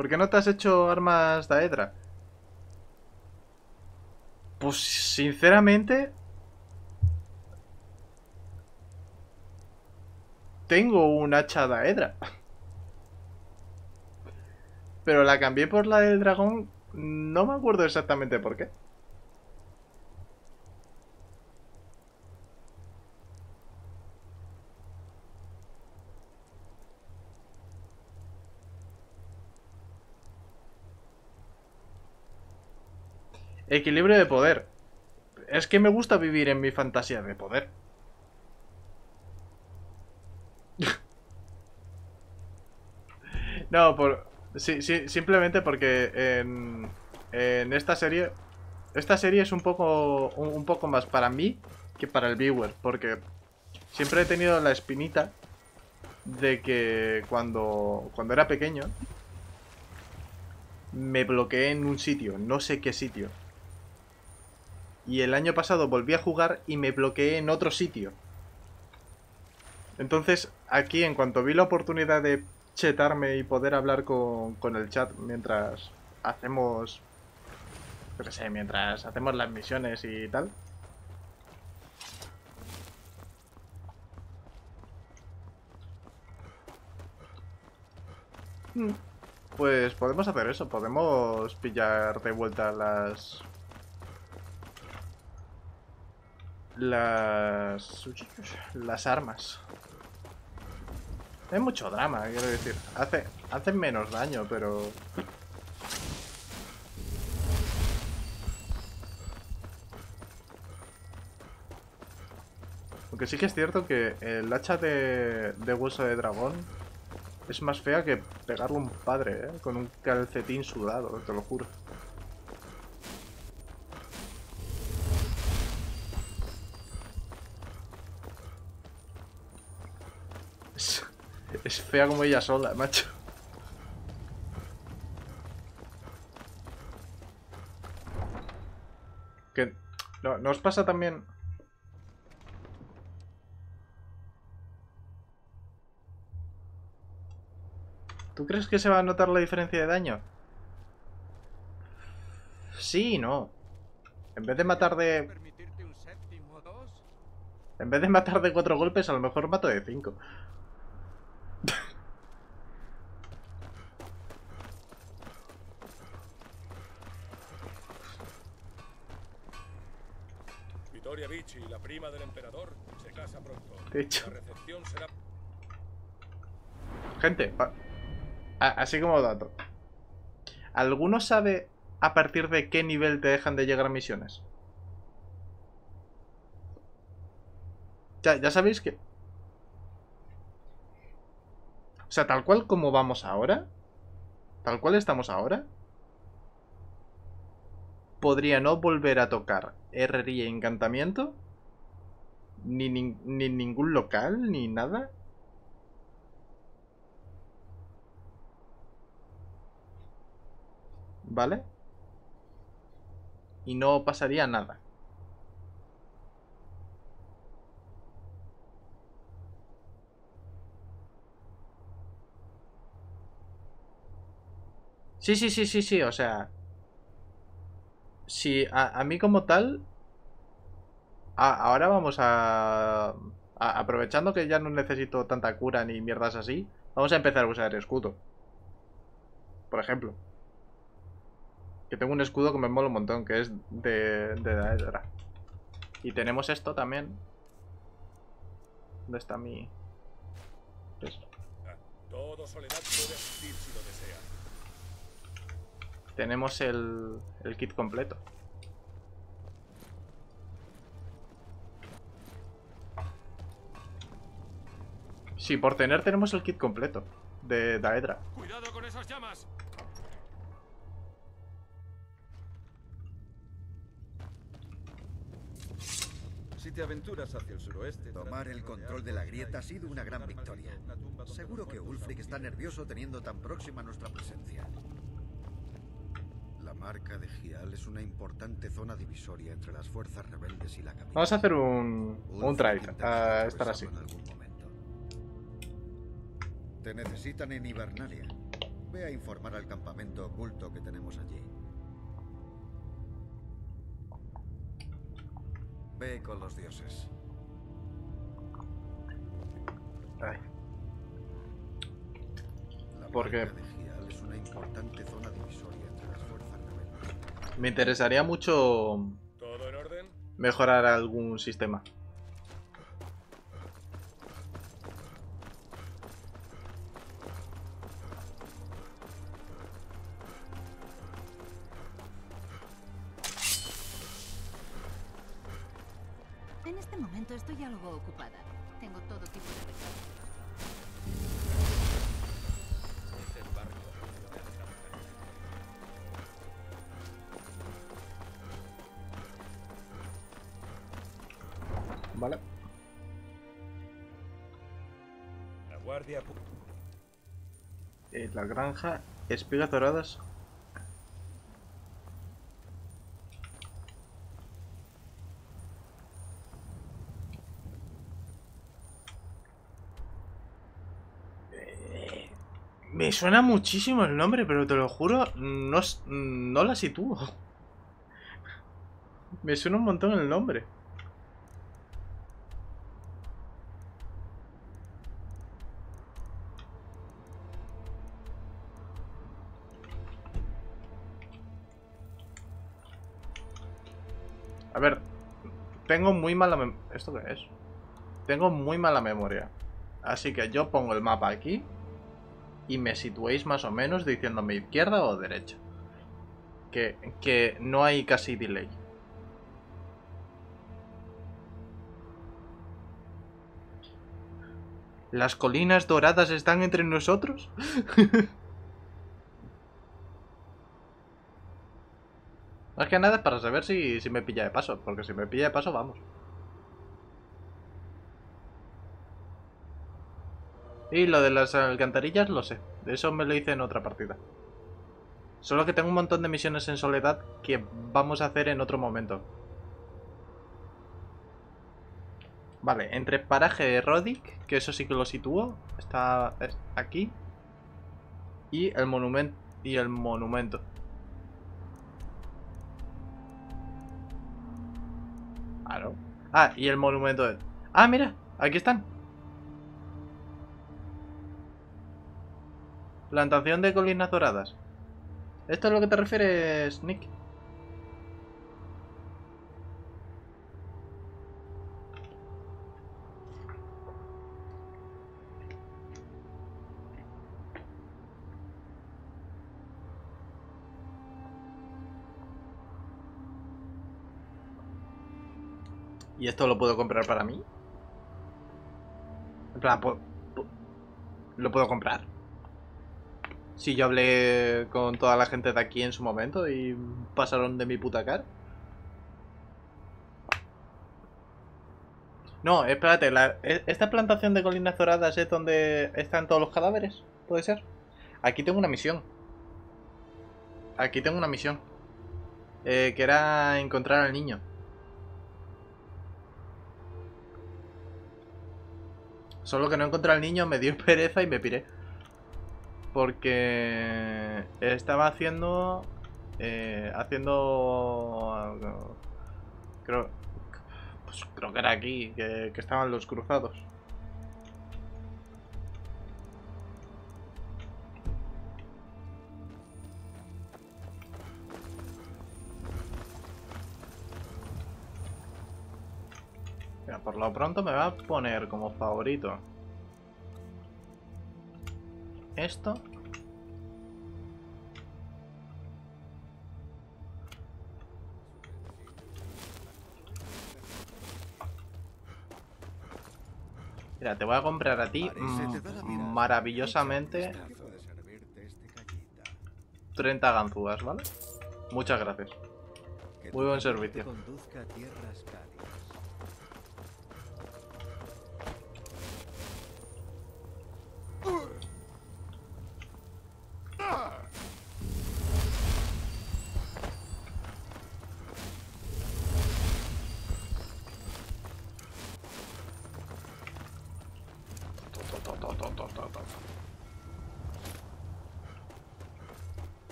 ¿Por qué no te has hecho armas Daedra? Pues sinceramente tengo un hacha Daedra. Pero la cambié por la del dragón. No me acuerdo exactamente por qué. Equilibrio de poder. Es que me gusta vivir en mi fantasía de poder. No, sí, sí, simplemente porque en esta serie... Esta serie es un poco más para mí que para el viewer. Porque siempre he tenido la espinita de que cuando era pequeño me bloqueé en un sitio, no sé qué sitio. Y el año pasado volví a jugar y me bloqueé en otro sitio. Entonces, aquí, en cuanto vi la oportunidad de chetarme y poder hablar con el chat mientras hacemos... Yo qué sé, mientras hacemos las misiones y tal. Pues podemos hacer eso, podemos pillar de vuelta las armas. Hay mucho drama, quiero decir. Hacen menos daño, pero... Aunque sí que es cierto que el hacha de hueso de dragón es más fea que pegarle a un padre, ¿eh? Con un calcetín sudado, te lo juro. Es, es fea como ella sola, macho. Que... ¿No os pasa también? ¿Tú crees que se va a notar la diferencia de daño? Sí y no. En vez de matar de... En vez de matar de 4 golpes, a lo mejor mato de 5. Vittoria Vici, la prima del emperador, se casa pronto. De hecho. La recepción será... Gente, así como dato. ¿Alguno sabe a partir de qué nivel te dejan de llegar a misiones? Ya sabéis que... O sea, tal cual como vamos ahora, tal cual estamos ahora, podría no volver a tocar herrería y encantamiento, ni ningún local, ni nada. ¿Vale? Y no pasaría nada. Sí, sí, sí, sí, sí, o sea... Si a mí como tal... ahora vamos aprovechando que ya no necesito tanta cura ni mierdas así, vamos a empezar a usar escudo. Por ejemplo. Que tengo un escudo que me mola un montón, que es de Daedra. Y tenemos esto también. ¿Dónde está mi...? Esto. Todo Soledad puede asistir si lo desea. Tenemos el kit completo. Sí, por tener tenemos el kit completo de Daedra. ¡Cuidado con esas llamas! Si te aventuras hacia el suroeste... Tomar el control de la grieta ha sido una gran victoria. Seguro que Ulfric está nervioso teniendo tan próxima nuestra presencia. La marca de Gial es una importante zona divisoria entre las fuerzas rebeldes y la capital. Vamos a hacer un try a estar así. En algún momento. Te necesitan en Hibernalia. Ve Ve a informar al campamento oculto que tenemos allí. Ve con los dioses. Ay. La ¿Por qué? marca de Gial es una importante zona divisoria entre las fuerzas rebeldes. Me interesaría mucho ¿Todo en orden? mejorar algún sistema. En este momento estoy algo ocupada. Tengo todo tipo de recursos. Vale. La guardia... La granja, espigas doradas. Me suena muchísimo el nombre, pero te lo juro, no la sitúo. Me suena un montón el nombre. A ver, tengo muy mala memoria. ¿Esto qué es? Tengo muy mala memoria. Así que yo pongo el mapa aquí y me situéis más o menos diciéndome izquierda o derecha. Que no hay casi delay. ¿Las colinas doradas están entre nosotros? Más que nada para saber si me pilla de paso. Porque si me pilla de paso, vamos. Y lo de las alcantarillas lo sé. De eso me lo hice en otra partida. Solo que tengo un montón de misiones en soledad que vamos a hacer en otro momento. Vale, entre paraje de Rodic, que eso sí que lo sitúo. Está aquí. Y el monumento. Claro. Ah, y el monumento. Ah, mira, aquí están. Plantación de colinas doradas. ¿Esto es lo que te refieres, Nick? ¿Y esto lo puedo comprar para mí? En plan, ¿lo puedo comprar? Si yo hablé con toda la gente de aquí en su momento y pasaron de mi puta cara. No, espérate, ¿esta plantación de colinas doradas es donde están todos los cadáveres? ¿Puede ser? Aquí tengo una misión. Aquí tengo una misión. Que era encontrar al niño. Solo que no encontré al niño, me dio pereza y me piré. Porque estaba haciendo... Creo que era aquí, que estaban los cruzados. Mira, por lo pronto me va a poner como favorito esto. Mira, te voy a comprar a ti maravillosamente 30 ganzúas, ¿vale? Muchas gracias. Muy buen servicio.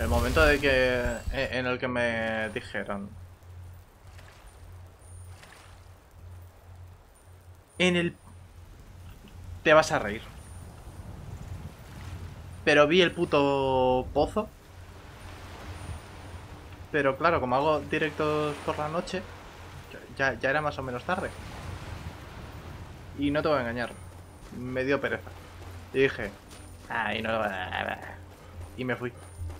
El momento de que en el que me dijeron en el te vas a reír, pero vi el puto pozo. Pero claro, como hago directos por la noche, ya era más o menos tarde. Y no te voy a engañar, me dio pereza. Y dije, ay, no. Y me fui.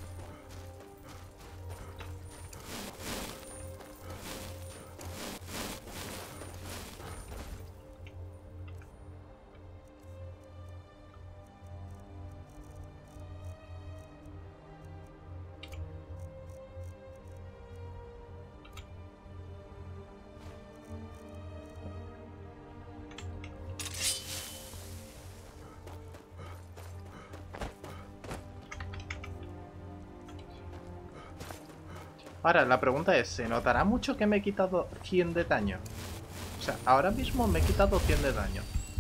Ahora, la pregunta es, ¿se notará mucho que me he quitado 100 de daño? O sea, ahora mismo me he quitado 100 de daño.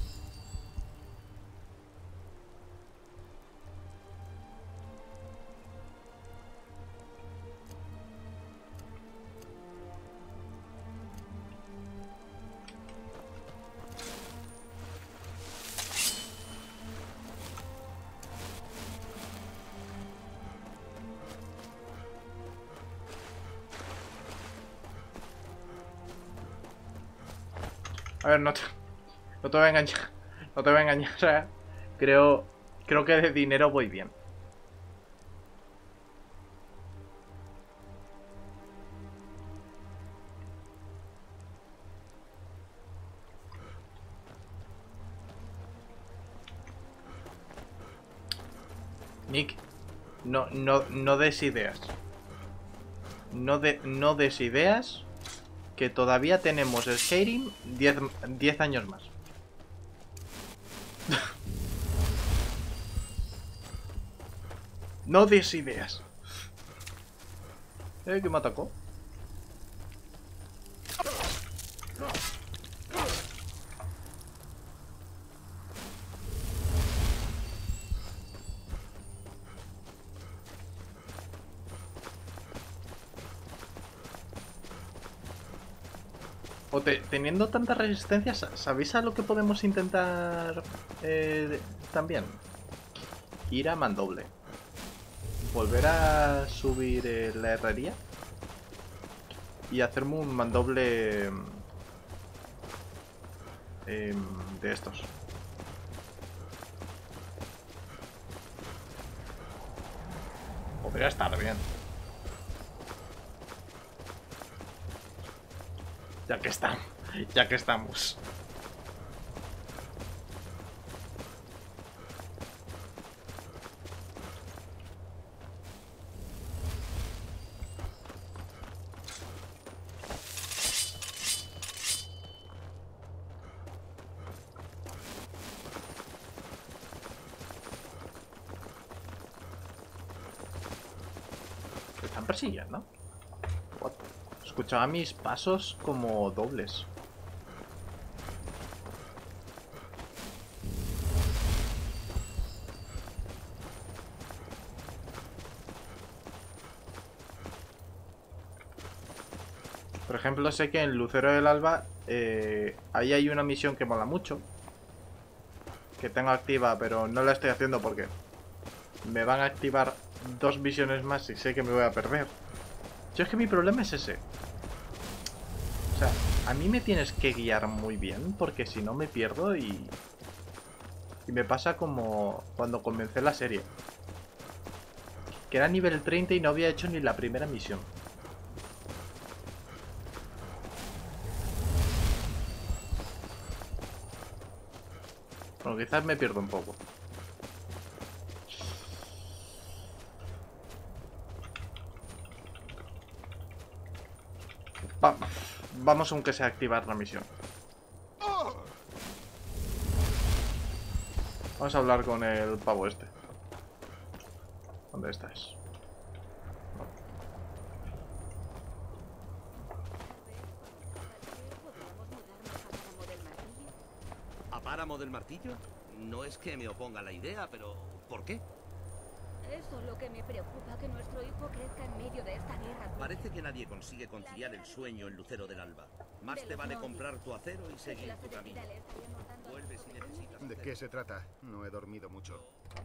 A ver, no te voy a engañar. No te voy a engañar. O sea, creo que de dinero voy bien. Nick, no des ideas. No des ideas. Que todavía tenemos Skyrim 10 años más. No des ideas. ¿Que me atacó? O teniendo tanta resistencia, ¿sabéis a lo que podemos intentar también? Ir a mandoble. Volver a subir la herrería. Y hacerme un mandoble de estos. Podría estar bien. Ya que estamos. ¿Me están persiguiendo? What? Escuchaba mis pasos como dobles. Por ejemplo, sé que en Lucero del Alba ahí hay una misión que mola mucho. Que tengo activa, pero no la estoy haciendo porque me van a activar 2 misiones más y sé que me voy a perder. Yo es que mi problema es ese. O sea, a mí me tienes que guiar muy bien porque si no me pierdo y me pasa como cuando comencé la serie. Que era nivel 30 y no había hecho ni la primera misión. Bueno, quizás me pierdo un poco. Vamos aunque sea a activar la misión. Vamos a hablar con el pavo este. ¿Dónde estás? ¿A Páramo del Martillo? No es que me oponga a la idea, pero ¿por qué? Eso es lo que me preocupa, que nuestro hijo crezca en medio de esta guerra. Parece que nadie consigue conciliar el sueño en Lucero del Alba. Más te vale comprar tu acero y seguir tu camino. Vuelve si necesitas. ¿De qué se trata? No he dormido mucho.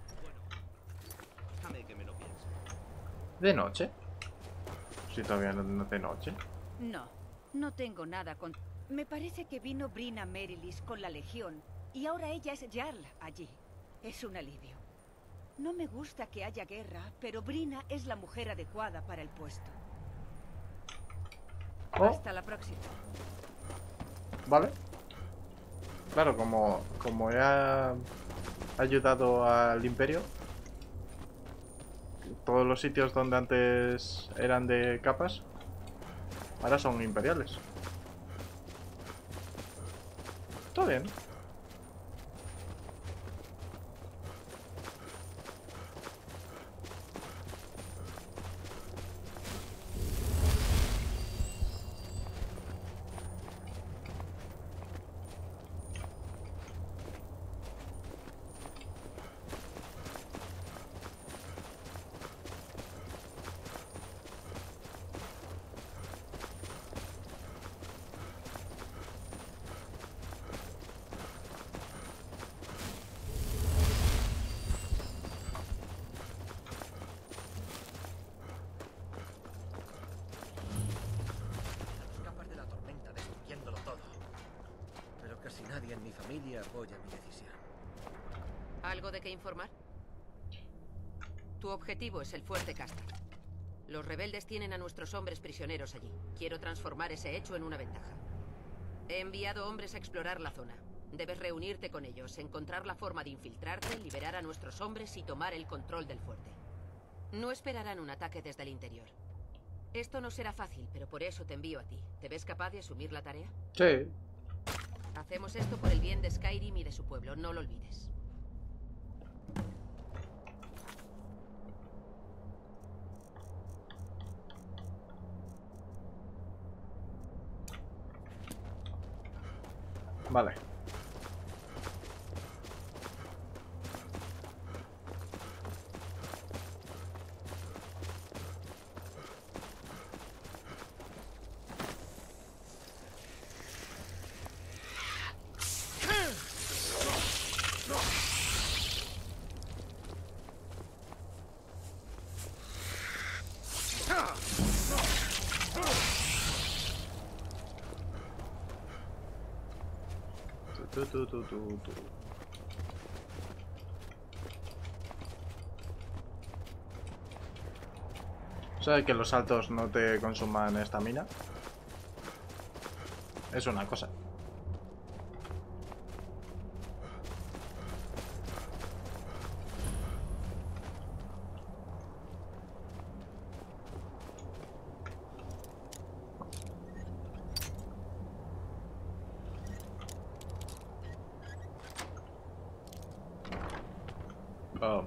Déjame que me lo piense. ¿De noche? Si todavía no es de noche. No, no tengo nada con... Me parece que vino Brina Merilis con la Legión y ahora ella es Jarl allí. Es un alivio. No me gusta que haya guerra, pero Brina es la mujer adecuada para el puesto. Oh. Hasta la próxima. Vale. Claro, como he ayudado al Imperio, todos los sitios donde antes eran de capas, ahora son imperiales. Todo bien. Capas de la tormenta destruyéndolo todo. Pero casi nadie en mi familia apoya mi decisión. ¿Algo de qué informar? Tu objetivo es el fuerte Castor. Los rebeldes tienen a nuestros hombres prisioneros allí. Quiero transformar ese hecho en una ventaja. He enviado hombres a explorar la zona. Debes reunirte con ellos, encontrar la forma de infiltrarte, liberar a nuestros hombres y tomar el control del fuerte. No esperarán un ataque desde el interior. Esto no será fácil, pero por eso te envío a ti. ¿Te ves capaz de asumir la tarea? Sí. Hacemos esto por el bien de Skyrim y de su pueblo, no lo olvides. Vale. Tu. ¿Sabes que los saltos no te consuman estamina? Es una cosa. Oh.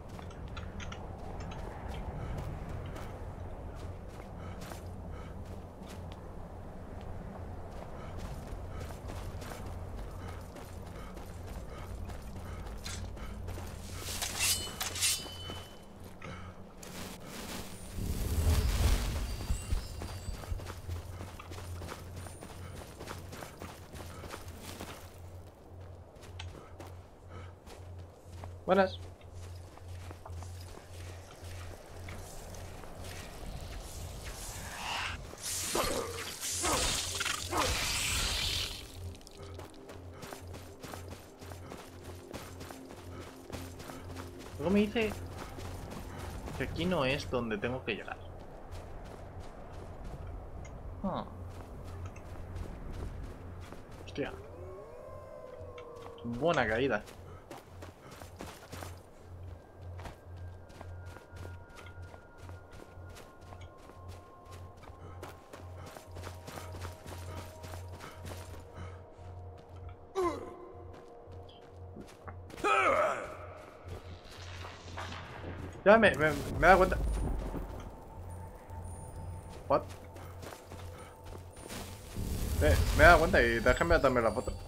Buenas. Luego me dice que aquí no es donde tengo que llegar. Hostia. Buena caída. Ya me he dado cuenta. What? Me he dado cuenta y déjame también la foto.